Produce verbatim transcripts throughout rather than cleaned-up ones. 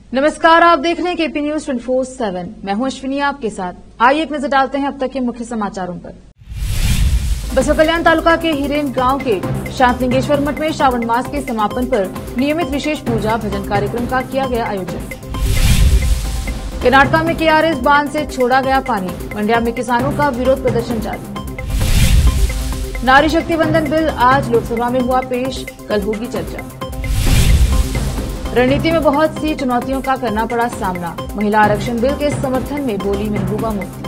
नमस्कार, आप देख रहे हैं KP news twenty four seven. मैं हूं अश्विनी आपके साथ। आइए एक नजर डालते हैं अब तक के मुख्य समाचारों पर। बसवा कल्याण तालुका के हिरेन गांव के शांतलिंगेश्वर मठ में श्रावण मास के समापन पर नियमित विशेष पूजा भजन कार्यक्रम का किया गया आयोजन। कर्नाटका में केआरएस बांध से छोड़ा गया पानी, मंड्या में किसानों का विरोध प्रदर्शन जारी। नारी शक्ति वंदन बिल आज लोकसभा में हुआ पेश, कल होगी चर्चा। रणनीति में बहुत सी चुनौतियों का करना पड़ा सामना, महिला आरक्षण बिल के समर्थन में बोली महबूबा मुफ्ती।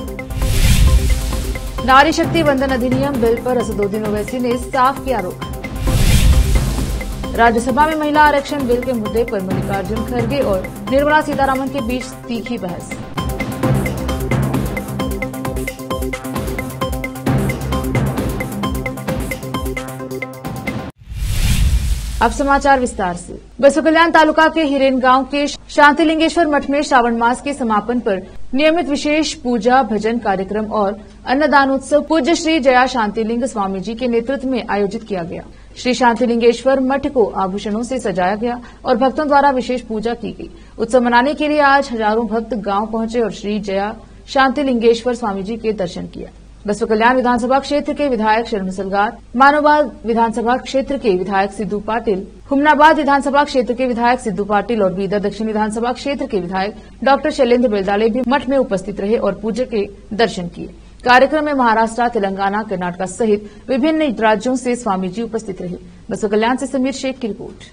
नारी शक्ति वंदन अधिनियम बिल पर असदुद्दीन ओवैसी ने साफ किया रोक। राज्यसभा में महिला आरक्षण बिल के मुद्दे पर मल्लिकार्जुन खड़गे और निर्मला सीतारामन के बीच तीखी बहस। अब समाचार विस्तार से। बसवा कल्याण तालुका के हिरेन गांव के शांतिलिंगेश्वर मठ में श्रावण मास के समापन पर नियमित विशेष पूजा भजन कार्यक्रम और अन्नदानोत्सव पूज्य श्री जया शांतिलिंग स्वामी जी के नेतृत्व में आयोजित किया गया। श्री शांतिलिंगेश्वर मठ को आभूषणों से सजाया गया और भक्तों द्वारा विशेष पूजा की गई। उत्सव मनाने के लिए आज हजारों भक्त गांव पहुंचे और श्री जया शांतिलिंगेश्वर स्वामी जी के दर्शन किया। बसवा कल्याण विधानसभा क्षेत्र के विधायक शरण सलगार, मानोबाद विधानसभा क्षेत्र के विधायक सिद्धू पाटिल, हुमनाबाद विधानसभा क्षेत्र के विधायक सिद्धू पाटिल और बीदर दक्षिण विधानसभा क्षेत्र के विधायक डॉक्टर शैलेंद्र बेलदाले भी मठ में उपस्थित रहे और पूजा के दर्शन किए। कार्यक्रम में महाराष्ट्र, तेलंगाना, कर्नाटक सहित विभिन्न राज्यों से स्वामी जी उपस्थित रहे। बसवा कल्याण से समीर शेख की रिपोर्ट।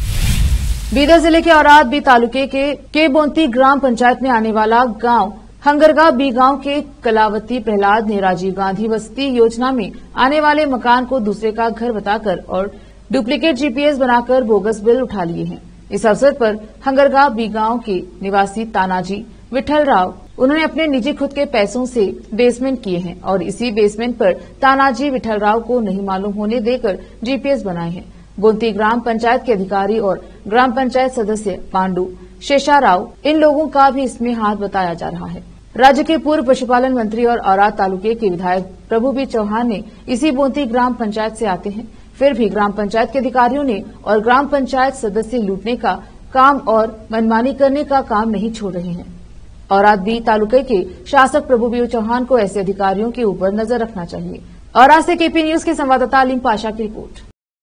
बीदर जिले के औराद बी तालुके के केबोंती ग्राम पंचायत में आने वाला गांव हंगरगा बी गांव के कलावती प्रहलाद ने राजीव गांधी वसति योजना में आने वाले मकान को दूसरे का घर बताकर और डुप्लीकेट जीपीएस बनाकर बोगस बिल उठा लिए हैं। इस अवसर पर हंगरगा बी गांव के निवासी तानाजी विठल राव, उन्होंने अपने निजी खुद के पैसों से बेसमेंट किए हैं और इसी बेसमेंट पर तानाजी विठल राव को नहीं मालूम होने देकर जीपीएस बनाए हैं। बोंती ग्राम पंचायत के अधिकारी और ग्राम पंचायत सदस्य पांडु शेषाराव, इन लोगों का भी इसमें हाथ बताया जा रहा है। राज्य के पूर्व पशुपालन मंत्री और औराद तालुके के विधायक प्रभुबीर चौहान ने इसी बोंती ग्राम पंचायत से आते हैं, फिर भी ग्राम पंचायत के अधिकारियों ने और ग्राम पंचायत सदस्य लूटने का काम और मनमानी करने का काम नहीं छोड़ रहे हैं। औराद बी तालुके के शासक प्रभुबीर चौहान को ऐसे अधिकारियों के ऊपर नजर रखना चाहिए। औराद से केपी न्यूज के संवाददाता अलीम पाशा की रिपोर्ट।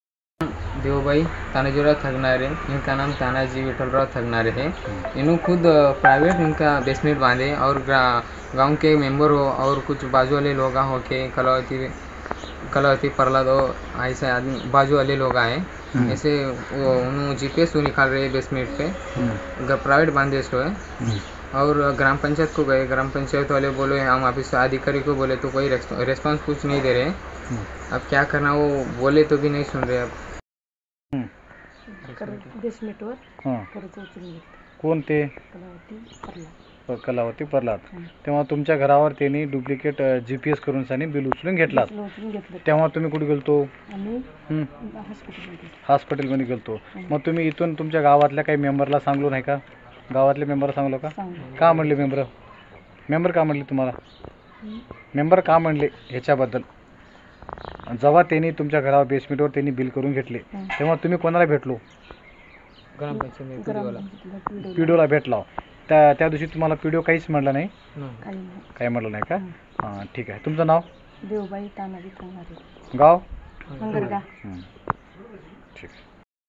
देवभाई तानाजीराव थगनारे, इनका नाम तानाजी विठलराव थगनारे है। इन्होंने खुद प्राइवेट इनका बेसमेंट बांधे और गांव के मेंबर हो और कुछ बाजू वाले लोग हो के कलावती कलावती प्रहलाद और ऐसे आदमी बाजू वाले लोग आए, ऐसे उन्होंने जीपीएस निकाल रहे बेसमेंट पे, प्राइवेट बांधे इसको है। और ग्राम पंचायत को गए, ग्राम पंचायत वाले बोले, हम ऑफिस अधिकारी को बोले तो कोई रेस्पॉन्स कुछ नहीं दे रहे। अब क्या करना, वो बोले तो भी नहीं सुन रहे। अब कोण ते कलावती प्रल्हाद, तेव्हा तुमच्या घरावर त्यांनी डुप्लिकेट जीपीएस करून सानी बिल उचलून घेतला, तेव्हा तुम्ही कुठे गेलतो? हॉस्पिटलमध्ये गेलतो। मग तुम्ही इथून तुमच्या गावातल्या काही मेंबरला सांगलो नाही का? गावातले मेंबर सांगलो का? का म्हणले मेंबर मेंबर का म्हणले तुम्हाला? मेंबर का म्हणले ह्याच्याबद्दल? जेव्हा त्यांनी तुमच्या घरावर बेसमेंटवर त्यांनी बिल करून घेतले तेव्हा तुम्ही कोणाला भेटलो? पीडीओला भेटला। त्या त्या दिवशी तुम्हाला पीडीओ काहीच म्हणलं नाही? काही म्हणलं नाही का? हां, ठीक आहे। तुमचं नाव? देवबाई तानाजी थगनारे, गाव हंगरगा। ठीक आहे।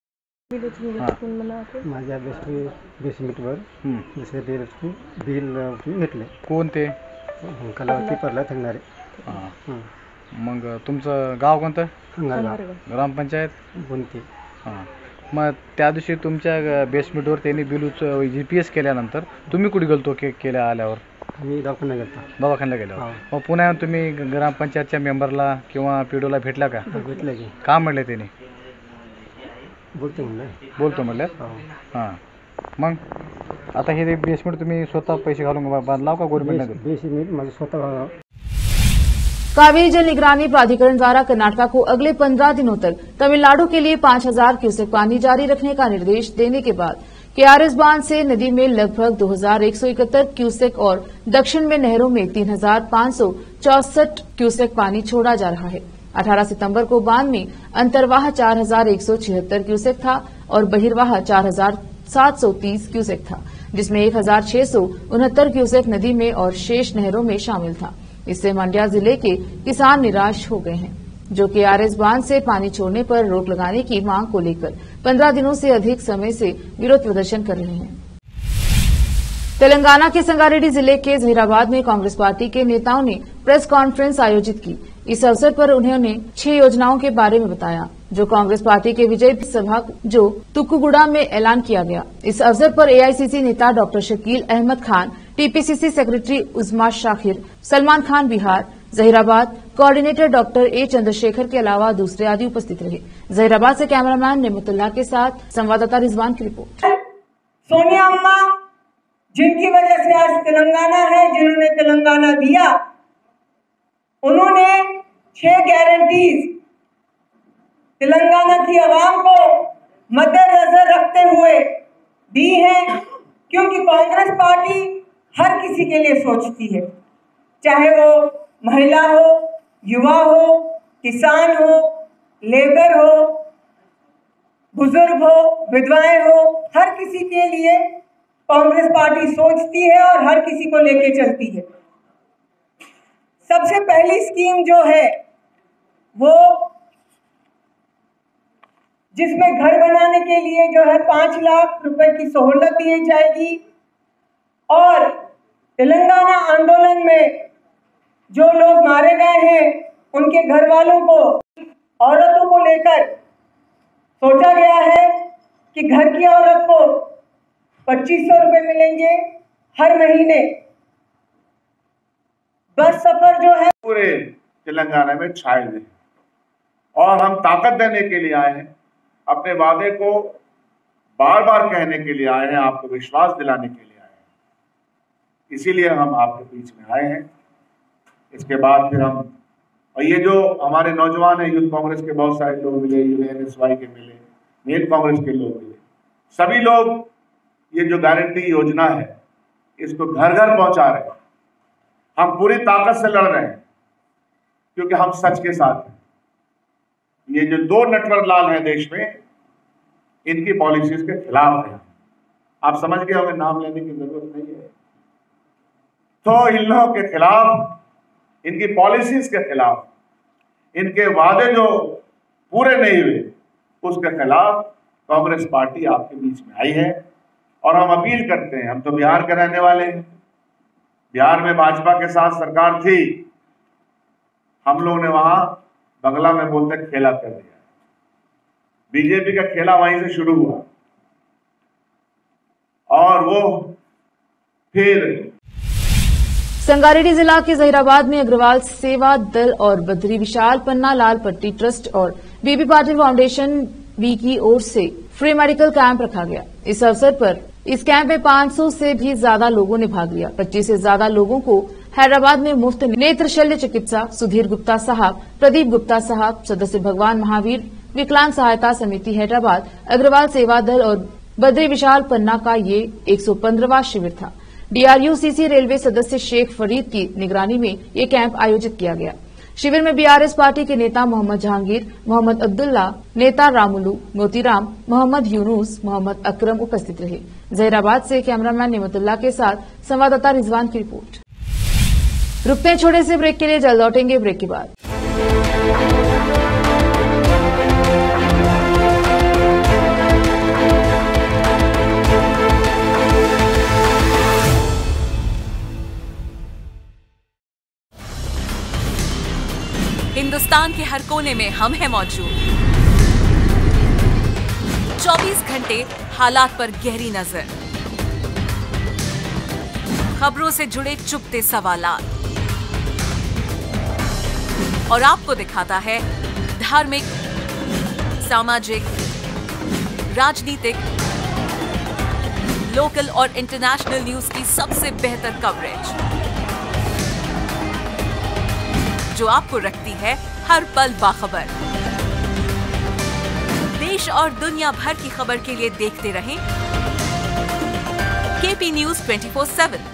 माझ्या बेसमेंटवर दुसरे बिल बिल घेतले। कोण ते? कलावती प्रल्हाद थगनारे। हां, मग तुमचं गाव कोणतं? हंगरगा, ग्रामपंचायत बोंती। हां, मग त्या दिवशी तुमच्या बेसमेंटवर त्यांनी बिल जीपीएस केल्यानंतर तुम्ही कुठे गेलतो? के केल्या आल्यावर मी दवाखान्यात गेलो। दवाखान्याला गेल्यावर मग पुन्हा तुम्ही ग्रामपंचायतच्या मेंबरला किंवा पीडीओला भेटला का? भेटले की का म्हणले त्यांनी? बोलतो म्हणलं बोलतो म्हणले। हां, मग आता हे बेसमेंट तुम्ही स्वतः पैसे घालून बांधला का गवर्नमेंटने? बेसमेंट माझं स्वतः। कावेरी जल निगरानी प्राधिकरण द्वारा कर्नाटक को अगले पंद्रह दिनों तक तमिलनाडु के लिए पांच हजार क्यूसेक पानी जारी रखने का निर्देश देने के बाद केआरएस बांध से नदी में लगभग दो हजार एक सौ इकहत्तर क्यूसेक और दक्षिण में नहरों में तीन हजार पांच सौ चौसठ क्यूसेक पानी छोड़ा जा रहा है। अठारह सितंबर को बांध में अंतर्वाह चार हजार एक सौ छिहत्तर क्यूसेक था और बहिर्वाह चार हजार सात सौ तीस क्यूसेक था। जिसमें एक हजार छह सौ उनहत्तर क्यूसेक नदी में और शेष नहरों में शामिल था। इससे मंड्या जिले के किसान निराश हो गए हैं, जो कि आरएस बांध से पानी छोड़ने पर रोक लगाने की मांग को लेकर पंद्रह दिनों से अधिक समय से विरोध प्रदर्शन कर रहे हैं। तेलंगाना के संगारेड्डी जिले के जहीराबाद में कांग्रेस पार्टी के नेताओं ने प्रेस कॉन्फ्रेंस आयोजित की। इस अवसर पर उन्होंने छह योजनाओं के बारे में बताया, जो कांग्रेस पार्टी के विजय सभा जो तुक्कुगुड़ा में ऐलान किया गया। इस अवसर पर एआईसीसी नेता doctor Shakeel Ahmed Khan, TPCC secretary Uzma Shakir, Salman Khan Bihar, Zaheerabad coordinator doctor A Chandrashekhar के अलावा दूसरे आदि उपस्थित रहे। जहीराबाद से कैमरामैन नेमतुल्लाह के साथ संवाददाता रिजवान की रिपोर्ट। सोनिया अम्मा, जिनकी वजह से आज तेलंगाना है, जिन्होंने तेलंगाना दिया, उन्होंने छह गारंटीज तेलंगाना की आवाम को मद्देनजर रखते हुए दी हैं, क्योंकि कांग्रेस पार्टी हर किसी के लिए सोचती है, चाहे वो महिला हो, युवा हो, किसान हो, लेबर हो, बुजुर्ग हो, विधवाएं हो, हर किसी के लिए कांग्रेस पार्टी सोचती है और हर किसी को लेके चलती है। सबसे पहली स्कीम जो है वो जिसमें घर बनाने के लिए जो है पांच लाख रुपए की सहूलत दी जाएगी और तेलंगाना आंदोलन में जो लोग मारे गए हैं उनके घर वालों को, औरतों को लेकर सोचा गया है कि घर की औरत को पच्चीस सौ रुपए मिलेंगे हर महीने। बस सफर जो है पूरे तेलंगाना में छाए हुए और हम ताकत देने के लिए आए हैं, अपने वादे को बार बार कहने के लिए आए हैं, आपको विश्वास दिलाने के लिए आए हैं, इसीलिए हम आपके बीच में आए हैं। इसके बाद फिर हम, और ये जो हमारे नौजवान हैं, यूथ कांग्रेस के बहुत सारे लोग मिले, यूएनएसवाई के मिले, मेन कांग्रेस के लोग मिले, सभी लोग ये जो गारंटी योजना है इसको घर घर पहुंचा रहे हैं। हम पूरी ताकत से लड़ रहे हैं क्योंकि हम सच के साथ हैं। ये जो दो नटवर लाल हैं देश में, इनकी पॉलिसीज के खिलाफ हैं। आप समझ गए होंगे, नाम लेने की जरूरत नहीं है। तो इन लोगों के खिलाफ, इनकी पॉलिसीज के खिलाफ, इनके वादे जो पूरे नहीं हुए उसके खिलाफ कांग्रेस पार्टी आपके बीच में आई है। और हम अपील करते हैं, हम तो बिहार के रहने वाले हैं, बिहार में भाजपा के साथ सरकार थी, हम लोगों ने वहां बंगला में बोलते खेला कर दिया। बीजेपी का खेला वहीं से शुरू हुआ और वो फिर संगारेड्डी जिला के जहीराबाद में अग्रवाल सेवा दल और बद्री विशाल पन्ना लाल पट्टी ट्रस्ट और बीबी पाटिल फाउंडेशन बी की ओर से फ्री मेडिकल कैंप रखा गया। इस अवसर पर इस कैंप में पांच सौ से भी ज्यादा लोगों ने भाग लिया। पच्चीस से ज्यादा लोगों को हैदराबाद में मुफ्त नेत्र शल्य चिकित्सा सुधीर गुप्ता साहब, प्रदीप गुप्ता साहब, सदस्य भगवान महावीर विकलांग सहायता समिति हैदराबाद, अग्रवाल सेवा दल और बद्री विशाल पन्ना का ये एक सौ पंद्रहवां शिविर था। डीआरयूसीसी रेलवे सदस्य शेख फरीद की निगरानी में ये कैंप आयोजित किया गया। शिविर में बीआरएस पार्टी के नेता मोहम्मद जहांगीर, मोहम्मद अब्दुल्ला, नेता रामुलू, मोतीराम, मोहम्मद यूनुस, मोहम्मद अकरम उपस्थित रहे। जहीराबाद से कैमरामैन नेमतुल्लाह के साथ संवाददाता रिजवान की रिपोर्ट। रुकते हैं छोटे से ब्रेक के लिए, जल्द लौटेंगे ब्रेक के बाद। हिंदुस्तान के हर कोने में हम हैं मौजूद। चौबीस घंटे हालात पर गहरी नजर, खबरों से जुड़े चुपते सवालात और आपको दिखाता है धार्मिक, सामाजिक, राजनीतिक, लोकल और इंटरनेशनल न्यूज की सबसे बेहतर कवरेज, जो आपको रखती है हर पल बाखबर। देश और दुनिया भर की खबर के लिए देखते रहें KP news twenty four seven.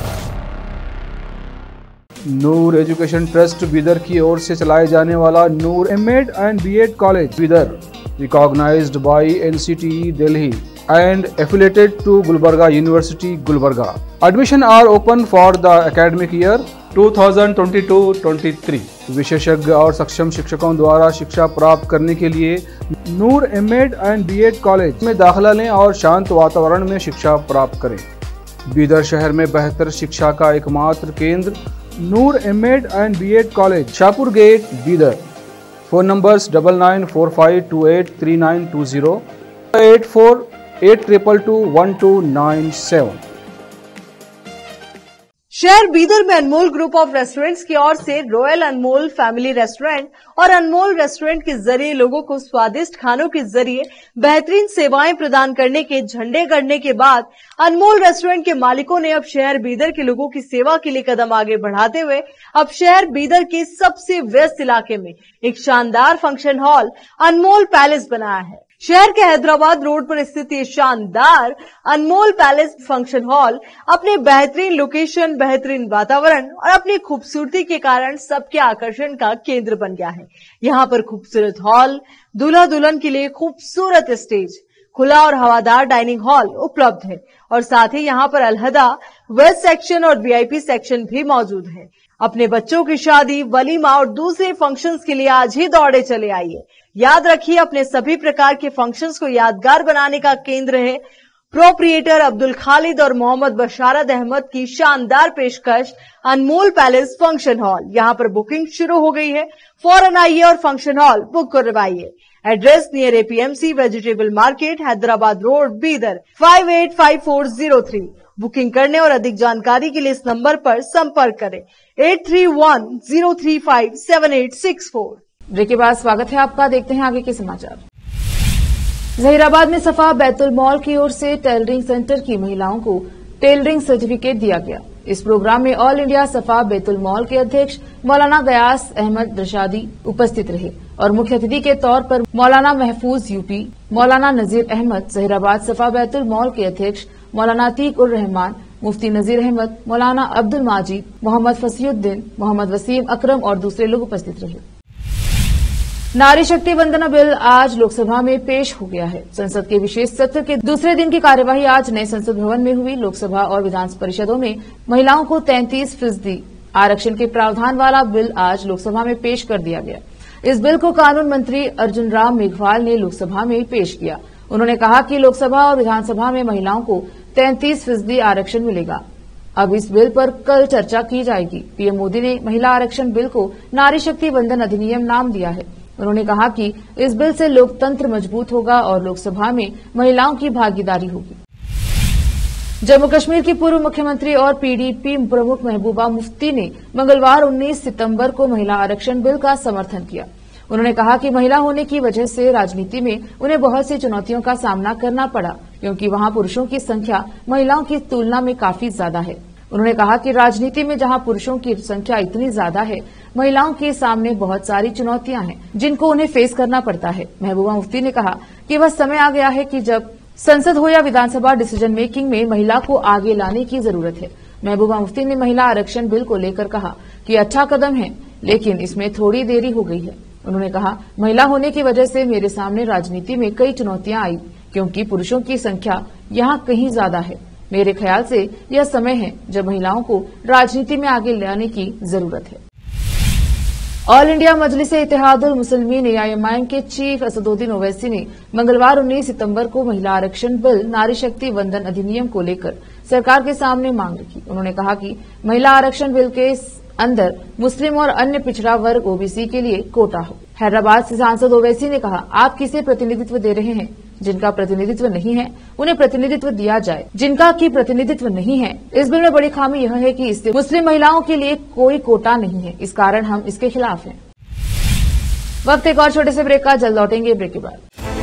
Noor education trust Bidar की ओर से चलाए जाने वाला Noor MEd and BEd college Bidar, recognised by NCTE Delhi, and affiliated to Gulbarga University, Gulbarga. Admission are open for the academic year two thousand twenty two twenty three. विशेषज्ञ और सक्षम शिक्षकों द्वारा शिक्षा प्राप्त करने के लिए Noor MEd and BEd college में दाखिला लें और शांत वातावरण में शिक्षा प्राप्त करें। बीदर शहर में बेहतर शिक्षा का एकमात्र केंद्र Noor MEd and BEd college, Shahpur gate, Bidar. Phone numbers double nine four five two eight three nine two zero, eight four eight triple two one two nine seven. शहर बीदर में अनमोल ग्रुप ऑफ रेस्टोरेंट्स की ओर से रॉयल अनमोल फैमिली रेस्टोरेंट और अनमोल restaurant के जरिए लोगों को स्वादिष्ट खानों के जरिए बेहतरीन सेवाएं प्रदान करने के झंडे गड़ने के बाद अनमोल रेस्टोरेंट के मालिकों ने अब शहर बीदर के लोगों की सेवा के लिए कदम आगे बढ़ाते हुए अब शहर बीदर के सबसे व्यस्त इलाके में एक शानदार फंक्शन हॉल अनमोल पैलेस बनाया है। शहर के हैदराबाद रोड पर स्थित ये शानदार अनमोल पैलेस फंक्शन हॉल अपने बेहतरीन लोकेशन, बेहतरीन वातावरण और अपनी खूबसूरती के कारण सबके आकर्षण का केंद्र बन गया है। यहाँ पर खूबसूरत हॉल, दूल्हा दुल्हन के लिए खूबसूरत स्टेज, खुला और हवादार डाइनिंग हॉल उपलब्ध है और साथ ही यहाँ पर अलहदा वेस्ट सेक्शन और वीआईपी सेक्शन भी मौजूद है। अपने बच्चों की शादी, वलीमा और दूसरे फंक्शंस के लिए आज ही दौड़े चले आइए। याद रखिए, अपने सभी प्रकार के फंक्शंस को यादगार बनाने का केंद्र है प्रोप्रिएटर अब्दुल खालिद और मोहम्मद बशारत अहमद की शानदार पेशकश अनमोल पैलेस फंक्शन हॉल। यहाँ पर बुकिंग शुरू हो गई है, फौरन आइए और फंक्शन हॉल बुक करवाइए। Address near APMC vegetable market, Hyderabad road, Bidar, five eight five four zero three. Booking करने और अधिक जानकारी के लिए इस नंबर पर संपर्क करें eight three one zero three five seven eight six four. Break के बाद स्वागत है आपका, देखते हैं आगे के समाचार। जहीराबाद में सफा बैतुल मॉल की ओर से टेलरिंग सेंटर की महिलाओं को टेलरिंग सर्टिफिकेट दिया गया। इस प्रोग्राम में ऑल इंडिया सफा बैतुल मॉल के अध्यक्ष मौलाना गयास अहमद रशादी उपस्थित रहे और मुख्य अतिथि के तौर पर मौलाना महफूज यूपी, मौलाना नजीर अहमद, जहीराबाद सफा बैतुल मॉल के अध्यक्ष मौलाना अतीक उर रहमान, मुफ्ती नजीर अहमद, मौलाना अब्दुल माजिद, मोहम्मद फसीउद्दीन, मोहम्मद वसीम अकरम और दूसरे लोग उपस्थित रहे। नारी शक्ति वंदना बिल आज लोकसभा में पेश हो गया है। संसद के विशेष सत्र के दूसरे दिन की कार्यवाही आज नए संसद भवन में हुई। लोकसभा और विधान परिषदों में महिलाओं को तैंतीस फीसदी आरक्षण के प्रावधान वाला बिल आज लोकसभा में पेश कर दिया गया। इस बिल को कानून मंत्री अर्जुन राम मेघवाल ने लोकसभा में पेश किया। उन्होंने कहा कि लोकसभा और विधानसभा में महिलाओं को तैंतीस फीसदी आरक्षण मिलेगा। अब इस बिल पर कल चर्चा की जाएगी। पीएम मोदी ने महिला आरक्षण बिल को नारी शक्ति वंदन अधिनियम नाम दिया है। उन्होंने कहा कि इस बिल से लोकतंत्र मजबूत होगा और लोकसभा में महिलाओं की भागीदारी होगी। जम्मू कश्मीर की पूर्व मुख्यमंत्री और पीडीपी प्रमुख महबूबा मुफ्ती ने मंगलवार उन्नीस सितंबर को महिला आरक्षण बिल का समर्थन किया। उन्होंने कहा कि महिला होने की वजह से राजनीति में उन्हें बहुत सी चुनौतियों का सामना करना पड़ा, क्योंकि वहां पुरुषों की संख्या महिलाओं की तुलना में काफी ज्यादा है। उन्होंने कहा कि राजनीति में जहां पुरुषों की संख्या इतनी ज्यादा है, महिलाओं के सामने बहुत सारी चुनौतियां हैं जिनको उन्हें फेस करना पड़ता है। महबूबा मुफ्ती ने कहा कि वह समय आ गया है कि जब संसद हो या विधानसभा डिसीजन मेकिंग में महिला को आगे लाने की जरूरत है। महबूबा मुफ्ती ने महिला आरक्षण बिल को लेकर कहा कि अच्छा कदम है, लेकिन इसमें थोड़ी देरी हो गई है। उन्होंने कहा, महिला होने की वजह से मेरे सामने राजनीति में कई चुनौतियां आई, क्योंकि पुरुषों की संख्या यहां कहीं ज्यादा है। मेरे ख्याल से यह समय है जब महिलाओं को राजनीति में आगे लाने की जरूरत है। All India Majlis-e Ittehadul Muslimeen AIMIM के चीफ असदुद्दीन ओवैसी ने मंगलवार उन्नीस सितंबर को महिला आरक्षण बिल नारी शक्ति वंदन अधिनियम को लेकर सरकार के सामने मांग रखी। उन्होंने कहा कि महिला आरक्षण बिल के अंदर मुस्लिम और अन्य पिछड़ा वर्ग ओबीसी के लिए कोटा हो। हैदराबाद से सांसद ओवैसी ने कहा, आप किसे प्रतिनिधित्व दे रहे हैं? जिनका प्रतिनिधित्व नहीं है उन्हें प्रतिनिधित्व दिया जाए, जिनका की प्रतिनिधित्व नहीं है। इस बिल में बड़ी खामी यह है कि इससे मुस्लिम महिलाओं के लिए कोई कोटा नहीं है। इस कारण हम इसके खिलाफ हैं। वक्त एक और छोटे से ब्रेक का, जल्द लौटेंगे ब्रेक के बाद।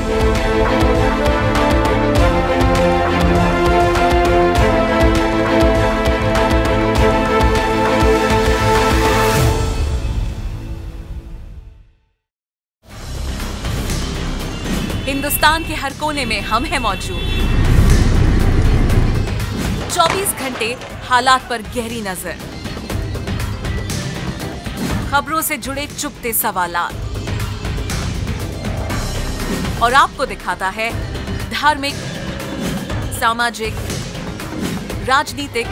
हिंदुस्तान के हर कोने में हम हैं मौजूद। चौबीस घंटे हालात पर गहरी नजर, खबरों से जुड़े चुपते सवालात और आपको दिखाता है धार्मिक, सामाजिक, राजनीतिक,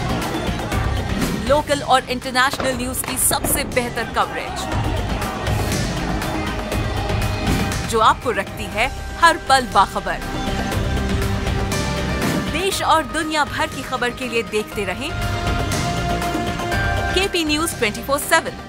लोकल और इंटरनेशनल न्यूज की सबसे बेहतर कवरेज, जो आपको रखती है हर पल बाखबर। देश और दुनिया भर की खबर के लिए देखते रहें KP news twenty four seven.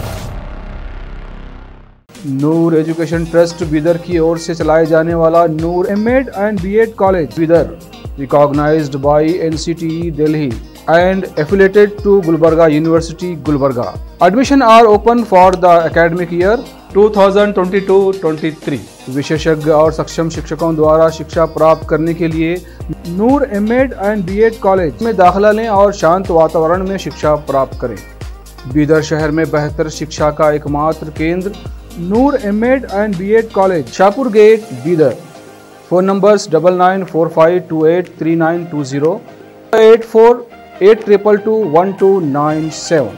Noor education trust Bidar की ओर से चलाए जाने वाला Noor MEd and BEd college Bidar, recognised by NCTE Delhi and affiliated to Gulbarga University, Gulbarga. Admission are open for the academic year two thousand twenty two twenty three. विशेषज्ञ और सक्षम शिक्षकों द्वारा शिक्षा प्राप्त करने के लिए Noor MEd and BEd college में दाखिला लें और शांत वातावरण में शिक्षा प्राप्त करें। बीदर शहर में बेहतर शिक्षा का एकमात्र केंद्र Noor MEd and BEd college, Shahpur gate, Bidar. Phone numbers double nine four five two eight three nine two zero, eight four eight triple two one two nine seven.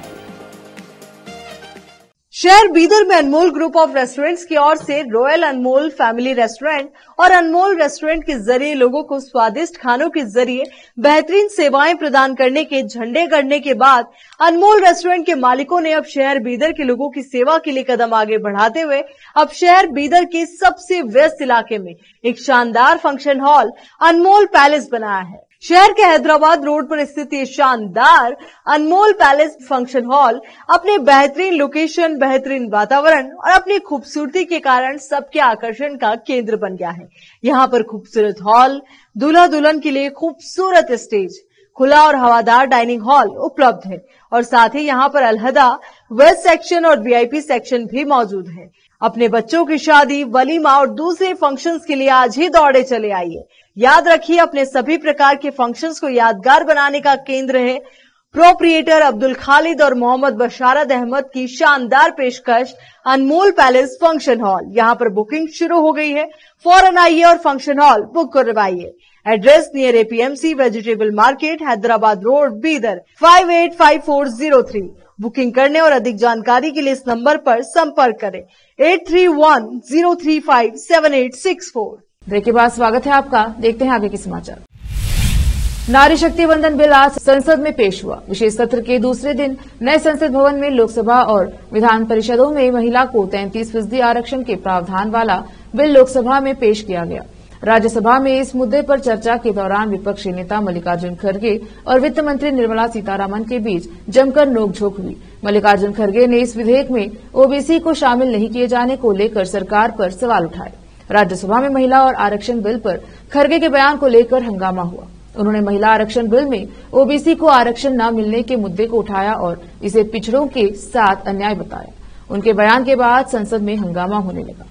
शहर बीदर में अनमोल ग्रुप ऑफ रेस्टोरेंट्स की ओर से रॉयल अनमोल फैमिली रेस्टोरेंट और अनमोल restaurant के जरिए लोगों को स्वादिष्ट खानों के जरिए बेहतरीन सेवाएं प्रदान करने के झंडे गड़ने के बाद अनमोल रेस्टोरेंट के मालिकों ने अब शहर बीदर के लोगों की सेवा के लिए कदम आगे बढ़ाते हुए अब शहर बीदर के सबसे व्यस्त इलाके में एक शानदार फंक्शन हॉल अनमोल पैलेस बनाया है। शहर के हैदराबाद रोड पर स्थित ये शानदार अनमोल पैलेस फंक्शन हॉल अपने बेहतरीन लोकेशन, बेहतरीन वातावरण और अपनी खूबसूरती के कारण सबके आकर्षण का केंद्र बन गया है। यहाँ पर खूबसूरत हॉल, दूल्हा दुल्हन के लिए खूबसूरत स्टेज, खुला और हवादार डाइनिंग हॉल उपलब्ध है और साथ ही यहाँ पर अलहदा वेस्ट सेक्शन और वीआईपी सेक्शन भी मौजूद है। अपने बच्चों की शादी, वलीमा और दूसरे फंक्शंस के लिए आज ही दौड़े चले आइए। याद रखिए, अपने सभी प्रकार के फंक्शंस को यादगार बनाने का केंद्र है प्रोप्रिएटर अब्दुल खालिद और मोहम्मद बशारत अहमद की शानदार पेशकश अनमोल पैलेस फंक्शन हॉल। यहाँ पर बुकिंग शुरू हो गई है, फौरन आइए और फंक्शन हॉल बुक करवाइए। Address near APMC vegetable market, Hyderabad road, Bidar, five eight five four zero three. Booking करने और अधिक जानकारी के लिए इस नंबर पर संपर्क करें eight three one zero three five seven eight six four. Break के बाद स्वागत है आपका। देखते हैं आगे के समाचार। नारी शक्ति वंदन बिल आज संसद में पेश हुआ। विशेष सत्र के दूसरे दिन नए संसद भवन में लोकसभा और विधान परिषदों में महिला को तैंतीस फीसदी आरक्षण के प्रावधान वाला बिल लोकसभा में पेश किया गया। राज्यसभा में इस मुद्दे पर चर्चा के दौरान विपक्षी नेता मल्लिकार्जुन खड़गे और वित्त मंत्री निर्मला सीतारामन के बीच जमकर नोकझोंक हुई। मल्लिकार्जुन खड़गे ने इस विधेयक में ओबीसी को शामिल नहीं किए जाने को लेकर सरकार पर सवाल उठाए। राज्यसभा में महिला और आरक्षण बिल पर खड़गे के बयान को लेकर हंगामा हुआ। उन्होंने महिला आरक्षण बिल में ओबीसी को आरक्षण न मिलने के मुद्दे को उठाया और इसे पिछड़ों के साथ अन्याय बताया। उनके बयान के बाद संसद में हंगामा होने लगा।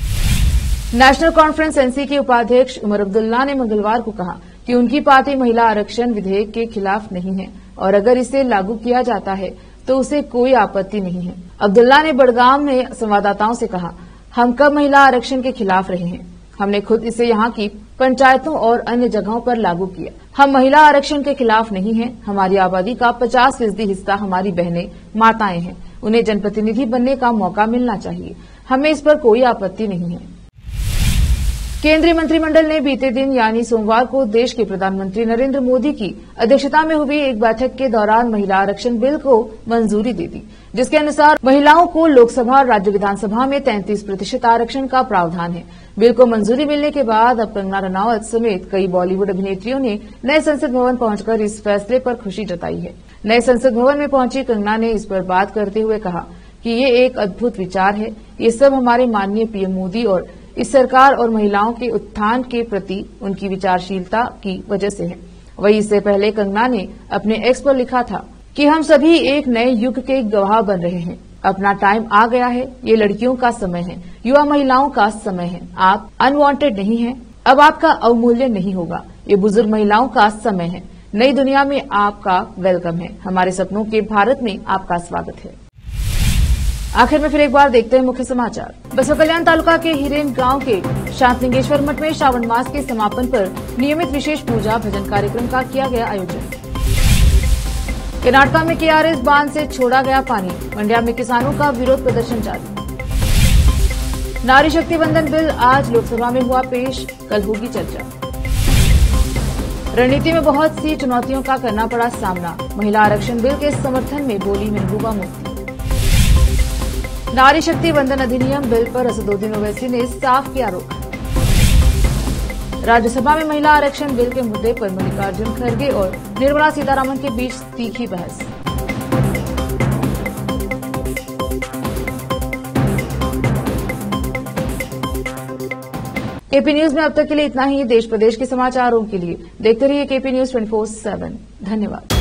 नेशनल कॉन्फ्रेंस एनसी के उपाध्यक्ष उमर अब्दुल्ला ने मंगलवार को कहा कि उनकी पार्टी महिला आरक्षण विधेयक के खिलाफ नहीं है और अगर इसे लागू किया जाता है तो उसे कोई आपत्ति नहीं है। अब्दुल्ला ने बड़गाम में संवाददाताओं से कहा, हम कब महिला आरक्षण के खिलाफ रहे हैं? हमने खुद इसे यहाँ की पंचायतों और अन्य जगहों पर लागू किया। हम महिला आरक्षण के खिलाफ नहीं हैं। हमारी आबादी का पचास फीसदी हिस्सा हमारी बहनें, माताएं हैं। उन्हें जनप्रतिनिधि बनने का मौका मिलना चाहिए। हमें इस पर कोई आपत्ति नहीं है। केंद्रीय मंत्रिमंडल ने बीते दिन यानी सोमवार को देश के प्रधानमंत्री नरेंद्र मोदी की अध्यक्षता में हुई एक बैठक के दौरान महिला आरक्षण बिल को मंजूरी दे दी, जिसके अनुसार महिलाओं को लोकसभा और राज्य विधानसभा में तैंतीस प्रतिशत आरक्षण का प्रावधान है। बिल को मंजूरी मिलने के बाद अब कंगना रनावत समेत कई बॉलीवुड अभिनेत्रियों ने नए संसद भवन पहुंचकर इस फैसले पर खुशी जताई है। नए संसद भवन में पहुंची कंगना ने इस पर बात करते हुए कहा कि ये एक अद्भुत विचार है। ये सब हमारे माननीय पीएम मोदी और इस सरकार और महिलाओं के उत्थान के प्रति उनकी विचारशीलता की वजह से है। वहीं इससे पहले कंगना ने अपने एक्स पर लिखा था कि हम सभी एक नए युग के गवाह बन रहे हैं। अपना टाइम आ गया है। ये लड़कियों का समय है, युवा महिलाओं का समय है। आप अनवांटेड नहीं हैं। अब आपका अवमूल्यन नहीं होगा। ये बुजुर्ग महिलाओं का समय है। नई दुनिया में आपका वेलकम है। हमारे सपनों के भारत में आपका स्वागत है। आखिर में फिर एक बार देखते हैं मुख्य समाचार। बसवा कल्याण तालुका के हिरेन गांव के शांतलिंगेश्वर मठ में श्रावण मास के समापन पर नियमित विशेष पूजा भजन कार्यक्रम का किया गया आयोजन। कर्नाटका में केआरएस बांध से छोड़ा गया पानी। मंड्या में किसानों का विरोध प्रदर्शन जारी। नारी शक्ति वंदन बिल आज लोकसभा में हुआ पेश, कल होगी चर्चा। रणनीति में बहुत सी चुनौतियों का करना पड़ा सामना, महिला आरक्षण बिल के समर्थन में बोली महबूबा मुफ्ती। नारी शक्ति वंदन अधिनियम बिल पर असदुद्दीन ओवैसी ने साफ किया रोक। राज्यसभा में महिला आरक्षण बिल के मुद्दे पर मल्लिकार्जुन खड़गे और निर्मला सीतारामन के बीच तीखी बहस। केपी न्यूज में अब तक के लिए इतना ही। देश प्रदेश के समाचारों के लिए देखते रहिए KP news twenty four seven. धन्यवाद।